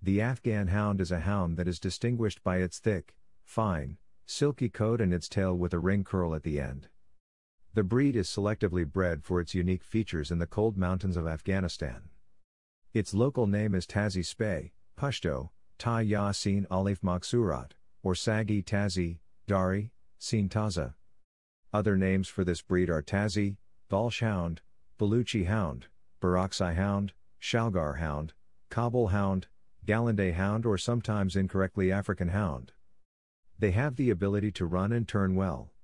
The Afghan Hound is a hound that is distinguished by its thick, fine, silky coat and its tail with a ring curl at the end. The breed is selectively bred for its unique features in the cold mountains of Afghanistan. Its local name is Tāžī Spay, Pashto, Ta Yasin Alif Maksurat, or Sag-e Tāzī, Dari, Sin Taza. Other names for this breed are Tāzī, Balkh Hound, Baluchi Hound, Barakzai Hound, Shalgar Hound, Kabul Hound, Galanday Hound or sometimes incorrectly African Hound. They have the ability to run and turn well.